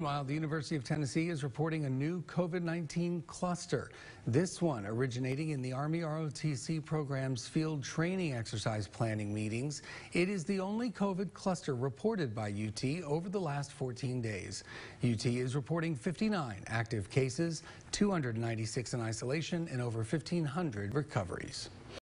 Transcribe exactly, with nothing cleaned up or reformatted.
Meanwhile, the University of Tennessee is reporting a new COVID nineteen cluster. This one originating in the Army R O T C program's field training exercise planning meetings. It is the only COVID cluster reported by U T over the last fourteen days. U T is reporting fifty-nine active cases, two hundred ninety-six in isolation, and over fifteen hundred recoveries.